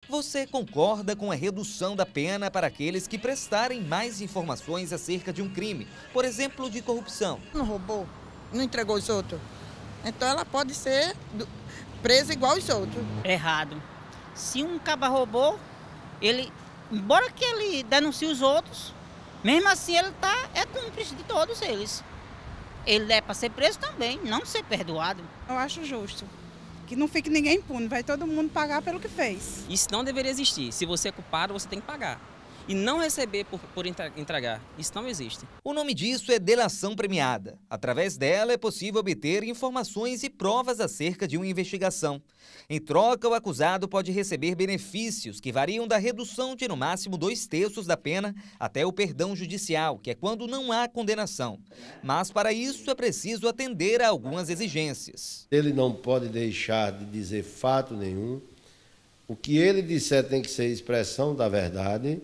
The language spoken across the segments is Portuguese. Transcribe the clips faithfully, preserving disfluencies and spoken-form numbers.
Você concorda com a redução da pena para aqueles que prestarem mais informações acerca de um crime, por exemplo, de corrupção? Não roubou, não entregou os outros. Então ela pode ser presa igual os outros. Errado. Se um caba roubou, ele, embora que ele denuncie os outros, mesmo assim ele tá, é cúmplice de todos eles. Ele é para ser preso também, não ser perdoado. Eu acho justo. Que não fique ninguém impune, vai todo mundo pagar pelo que fez. Isso não deveria existir. Se você é culpado, você tem que pagar. E não receber por, por entregar. Isso não existe. O nome disso é delação premiada. Através dela é possível obter informações e provas acerca de uma investigação. Em troca, o acusado pode receber benefícios que variam da redução de no máximo dois terços da pena até o perdão judicial, que é quando não há condenação. Mas para isso é preciso atender a algumas exigências. Ele não pode deixar de dizer fato nenhum. O que ele disser tem que ser expressão da verdade.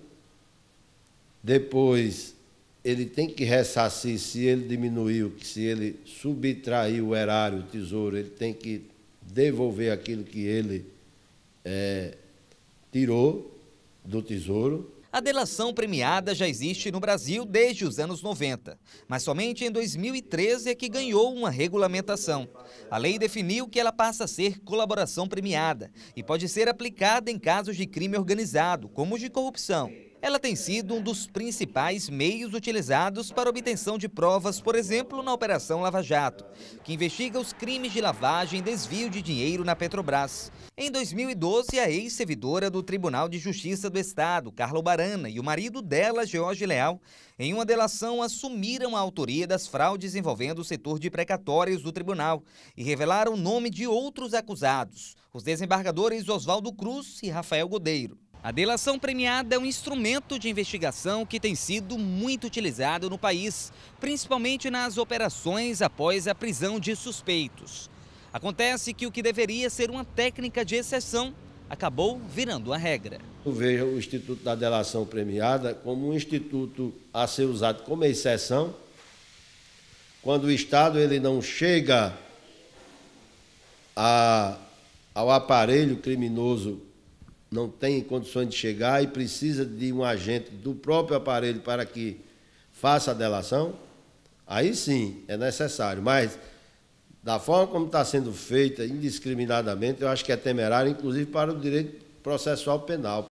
Depois, ele tem que ressarcir se ele diminuiu, que se ele subtraiu o erário, o tesouro, ele tem que devolver aquilo que ele é, tirou do tesouro. A delação premiada já existe no Brasil desde os anos noventa, mas somente em dois mil e treze é que ganhou uma regulamentação. A lei definiu que ela passa a ser colaboração premiada e pode ser aplicada em casos de crime organizado, como os de corrupção. Ela tem sido um dos principais meios utilizados para obtenção de provas, por exemplo, na Operação Lava Jato, que investiga os crimes de lavagem e desvio de dinheiro na Petrobras. Em dois mil e doze, a ex-servidora do Tribunal de Justiça do Estado, Carla Barana, e o marido dela, George Leal, em uma delação assumiram a autoria das fraudes envolvendo o setor de precatórios do tribunal e revelaram o nome de outros acusados, os desembargadores Oswaldo Cruz e Rafael Godeiro. A delação premiada é um instrumento de investigação que tem sido muito utilizado no país, principalmente nas operações após a prisão de suspeitos. Acontece que o que deveria ser uma técnica de exceção acabou virando a regra. Eu vejo o Instituto da Delação Premiada como um instituto a ser usado como exceção, quando o Estado ele não chega a, ao aparelho criminoso, não tem condições de chegar e precisa de um agente do próprio aparelho para que faça a delação, aí sim é necessário. Mas, da forma como está sendo feita indiscriminadamente, eu acho que é temerário, inclusive para o direito processual penal.